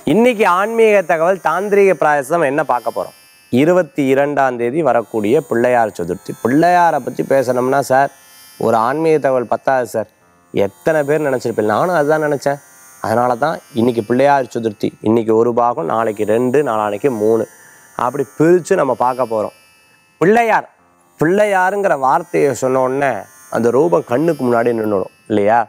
இன்னைக்கு ஆன்மீக தகவல் தாந்திரிக பிராயசம் என்ன பார்க்க போகிறோம்? 22ஆம் தேதி வரக்கூடிய பிள்ளையார் சதுர்த்தி. பிள்ளையாரை பற்றி பேசணும்னா சார் ஒரு ஆன்மீக தகவல் பத்தாது சார். எத்தனை பேர் நினச்சிருப்பேன், நானும் அதுதான் நினச்சேன். அதனால தான் இன்றைக்கி பிள்ளையார் சதுர்த்தி. இன்றைக்கி ஒரு பாகம், நாளைக்கு 2, நாளானைக்கு 3, அப்படி பிரித்து நம்ம பார்க்க போகிறோம். பிள்ளையார் பிள்ளையாருங்கிற வார்த்தையை சொன்ன உடனே அந்த ரூபம் கண்ணுக்கு முன்னாடி நின்றுடும் இல்லையா?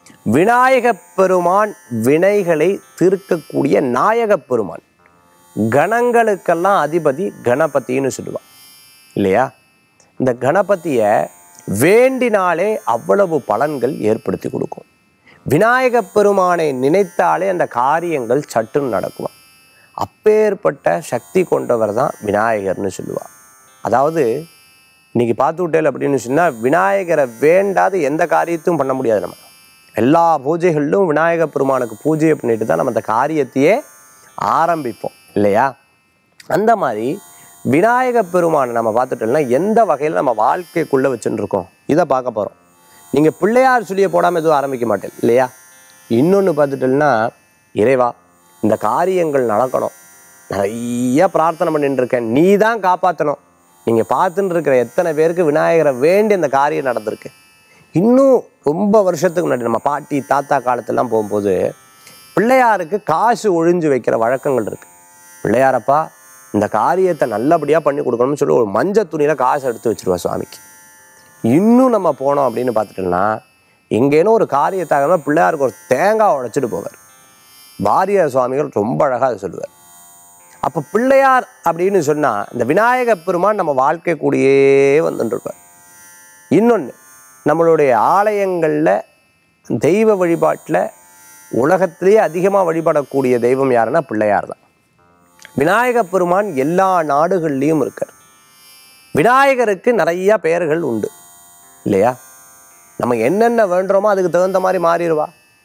விநாயகப் பெருமான் வினைகளை தீர்க்கக்கூடிய நாயகப் பெருமான். கணங்களுக்கெல்லாம் அதிபதி கணபதினு சொல்லுவான் இல்லையா? இந்த கணபதியை வேண்டினாலே அவ்வளவு பலன்கள் ஏற்படுத்தி கொடுக்கும். விநாயகப் பெருமானை நினைத்தாலே அந்த காரியங்கள் சட்டுன்னு நடக்குவான். அப்பேற்பட்ட சக்தி கொண்டவர் தான் விநாயகர்னு சொல்லுவார். அதாவது இன்னைக்கு பார்த்து விட்டேல் அப்படின்னு சொன்னால் விநாயகரை வேண்டாத எந்த காரியத்தையும் பண்ண முடியாது. நம்ம எல்லா பூஜைகளிலும் விநாயக பெருமானுக்கு பூஜையை பண்ணிட்டு தான் நம்ம அந்த காரியத்தையே ஆரம்பிப்போம் இல்லையா? அந்த மாதிரி விநாயக பெருமானை நம்ம பார்த்துட்டோம்னா எந்த வகையில் நம்ம வாழ்க்கைக்குள்ளே வச்சுட்டு இருக்கோம் இதை பார்க்க போகிறோம். நீங்கள் பிள்ளையார் சொல்லியை போடாமல் எதுவும் ஆரம்பிக்க மாட்டேன் இல்லையா? இன்னொன்று பார்த்துட்டோம்னா, இறைவா இந்த காரியங்கள் நடக்கணும், நிறைய பிரார்த்தனை பண்ணிட்டு இருக்கேன், நீ தான் காப்பாற்றணும். நீங்கள் பார்த்துட்டு இருக்கிற எத்தனை பேருக்கு விநாயகரை வேண்டி அந்த காரியம் நடந்திருக்கு. இன்னும் ரொம்ப வருஷத்துக்கு முன்னாடி நம்ம பாட்டி தாத்தா காலத்திலாம் போகும்போது பிள்ளையாருக்கு காசு ஒழிஞ்சு வைக்கிற வழக்கங்கள் இருக்குது. பிள்ளையாரப்பா இந்த காரியத்தை நல்லபடியாக பண்ணி கொடுக்கணும்னு சொல்லி ஒரு மஞ்சள் துணியில் காசு எடுத்து வச்சுருவா சுவாமிக்கு. இன்னும் நம்ம போனோம் அப்படின்னு பார்த்துட்டோம்னா, எங்கேனும் ஒரு காரியத்தாக பிள்ளையாருக்கு ஒரு தேங்காய் உடைச்சிட்டு போவார். வாரியார் சுவாமிகள் ரொம்ப அழகாக அதை சொல்லுவார். அப்போ பிள்ளையார் அப்படின்னு சொன்னால் இந்த விநாயக பெருமான் நம்ம வாழ்க்கை கூடயே வந்துட்டுருப்பார். இன்னொன்று, நம்மளுடைய ஆலயங்களில் தெய்வ வழிபாட்டில் உலகத்திலேயே அதிகமாக வழிபடக்கூடிய தெய்வம் யாருன்னா பிள்ளையார் தான். விநாயக பெருமான் எல்லா நாடுகள்லேயும் இருக்கார். விநாயகருக்கு நிறையா பெயர்கள் உண்டு இல்லையா? நம்ம என்னென்ன வேண்டுறோமோ அதுக்கு தகுந்த மாதிரி மாறிடுவா.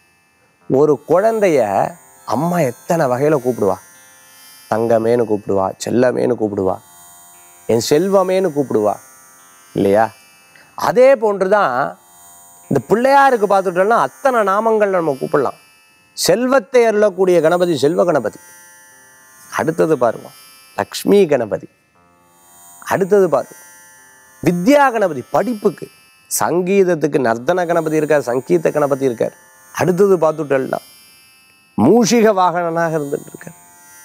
ஒரு குழந்தைய அம்மா எத்தனை வகையில் கூப்பிடுவா. தங்கமேனு கூப்பிடுவா, செல்லமேனு கூப்பிடுவா, என் செல்வமேனு கூப்பிடுவா இல்லையா? அதே போன்று தான் இந்த பிள்ளையாருக்கு பார்த்துட்டோம்னா அத்தனை நாமங்கள் நம்ம கூப்பிடலாம். செல்வத்தை அருளக்கூடிய கணபதி செல்வ கணபதி. அடுத்தது பாருங்க லக்ஷ்மி கணபதி. அடுத்தது பாருங்க வித்யா கணபதி, படிப்புக்கு. சங்கீதத்துக்கு நர்த்தன கணபதி இருக்கார், சங்கீத கணபதி இருக்கார். அடுத்தது பார்த்துட்டோம்னா மூஷிக வாகனனாக இருந்துட்டு இருக்கார்,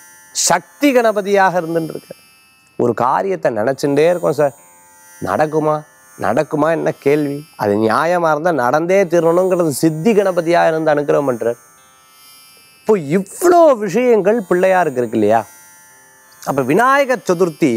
சக்தி கணபதியாக இருந்துட்டு இருக்கார். ஒரு காரியத்தை நினச்சுட்டே இருக்கோம் சார், நடக்குமா நடக்குமா என்ன கேள்வி, அது நியாயமாக இருந்தால் நடந்தே தீரணுங்கிறது சித்தி கணபதியாக இருந்து அனுக்கிரகம் பண்ணுறார். இப்போ இவ்வளோ விஷயங்கள் பிள்ளையாருக்கு இருக்கு இல்லையா? அப்போ விநாயகர் சதுர்த்தி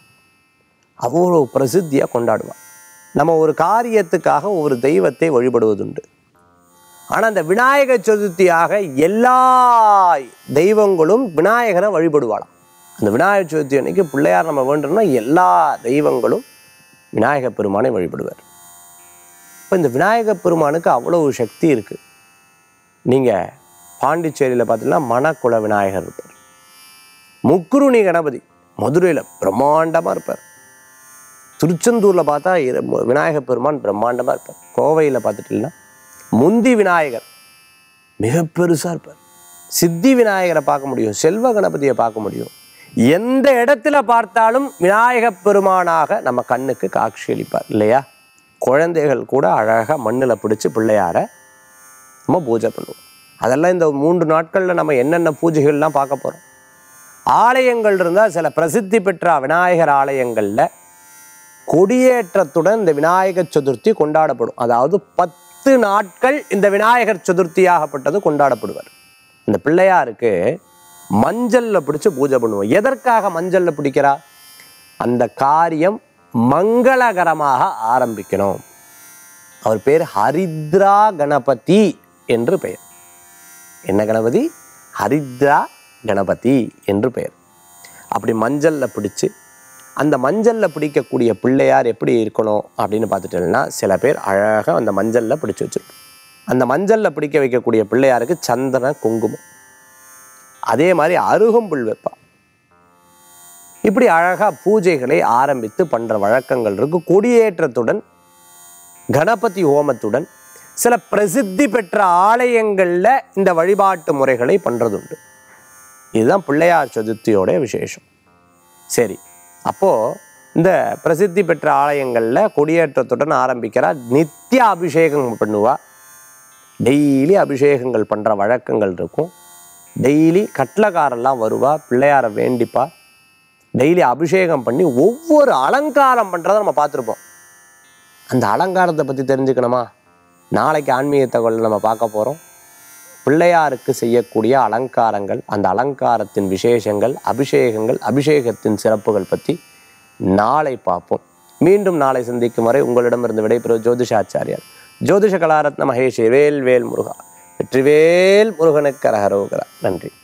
அவ்வளோ பிரசித்தியாக கொண்டாடுவான். நம்ம ஒரு காரியத்துக்காக ஒரு தெய்வத்தை வழிபடுவதுண்டு. ஆனால் அந்த விநாயகர் சதுர்த்தியாக எல்லா தெய்வங்களும் விநாயகரை வழிபடுவாளாம். அந்த விநாயகர் சதுர்த்தி அன்னைக்கு பிள்ளையார் நம்ம வேண்டும்னா எல்லா தெய்வங்களும் விநாயக பெருமானை வழிபடுவார். இப்போ இந்த விநாயக பெருமானுக்கு அவ்வளவு சக்தி இருக்குது. நீங்கள் பாண்டிச்சேரியில் பார்த்தீங்கன்னா மணக்குள விநாயகர் இருப்பார். முக்குருணி கணபதி மதுரையில் பிரம்மாண்டமாக இருப்பார். திருச்செந்தூரில் பார்த்தா விநாயக பெருமான் பிரம்மாண்டமாக இருப்பார். கோவையில் பார்த்துட்டிங்கன்னா முந்தி விநாயகர் மிக பெருசாக இருப்பார். சித்தி விநாயகரை பார்க்க முடியும், செல்வ கணபதியை பார்க்க முடியும். எந்த இடத்துல பார்த்தாலும் விநாயக பெருமானாக நம்ம கண்ணுக்கு காட்சி அளிப்பார் இல்லையா? குழந்தைகள் கூட அழகாக மண்ணில் பிடிச்சி பிள்ளையாரை நம்ம பூஜை பண்ணுவோம். அதெல்லாம் இந்த 3 நாட்களில் நம்ம என்னென்ன பூஜைகள்லாம் பார்க்க போகிறோம். ஆலயங்கள் இருந்தால் சில பிரசித்தி பெற்ற விநாயகர் ஆலயங்களில் கொடியேற்றத்துடன் இந்த விநாயகர் சதுர்த்தி கொண்டாடப்படும். அதாவது 10 நாட்கள் இந்த விநாயகர் சதுர்த்தியாகப்பட்டது கொண்டாடப்படுவார். இந்த பிள்ளையாருக்கு மஞ்சள்ல பிடிச்சு பூஜை பண்ணுவோம். எதற்காக மஞ்சள்ல பிடிக்கிறா? அந்த காரியம் மங்களகரமாக ஆரம்பிக்கணும். அவர் பேர் ஹரித்ரா கணபதி என்று பெயர். என்ன கணபதி? ஹரித்ரா கணபதி என்று பெயர். அப்படி மஞ்சள்ல பிடிச்சு அந்த மஞ்சள்ல பிடிக்கக்கூடிய பிள்ளையார் எப்படி இருக்கணும் அப்படின்னு பார்த்துட்டோம்னா, சில பேர் அழகாக அந்த மஞ்சள்ல பிடிச்சு வச்சிருப்போம். அந்த மஞ்சள்ல பிடிக்க வைக்கக்கூடிய பிள்ளையாருக்கு சந்தன குங்குமம், அதே மாதிரி அருகம்புல் வைப்பா. இப்படி அழகாக பூஜைகளை ஆரம்பித்து பண்ணுற வழக்கங்கள் இருக்குது. கொடியேற்றத்துடன் கணபதி ஹோமத்துடன் சில பிரசித்தி பெற்ற ஆலயங்களில் இந்த வழிபாட்டு முறைகளை பண்ணுறதுண்டு. இதுதான் பிள்ளையார் சதுர்த்தியோடைய விசேஷம். சரி, அப்போது இந்த பிரசித்தி பெற்ற ஆலயங்களில் கொடியேற்றத்துடன் ஆரம்பிக்கிறா, நித்திய அபிஷேகம் பண்ணுவா. டெய்லி அபிஷேகங்கள் பண்ணுற வழக்கங்கள் இருக்கும். டெய்லி கட்லக்காரெல்லாம் வருவா, பிள்ளையாரை வேண்டிப்பா. டெய்லி அபிஷேகம் பண்ணி ஒவ்வொரு அலங்காரம் பண்ணுறதை நம்ம பார்த்துருப்போம். அந்த அலங்காரத்தை பற்றி தெரிஞ்சுக்கணுமா? நாளைக்கு ஆன்மீக தகவல் நம்ம பார்க்க போகிறோம். பிள்ளையாருக்கு செய்யக்கூடிய அலங்காரங்கள், அந்த அலங்காரத்தின் விசேஷங்கள், அபிஷேகங்கள், அபிஷேகத்தின் சிறப்புகள் பற்றி நாளை பார்ப்போம். மீண்டும் நாளை சந்திக்கும் வரை உங்களிடமிருந்து விடைபெறும் ஜோதிஷாச்சாரியார் ஜோதிஷ கலாரத்ன மகேஷ் வேல் வேல் முருகா. வெற்றிவேல் முருகனுக்கு அரகரோகரா. நன்றி.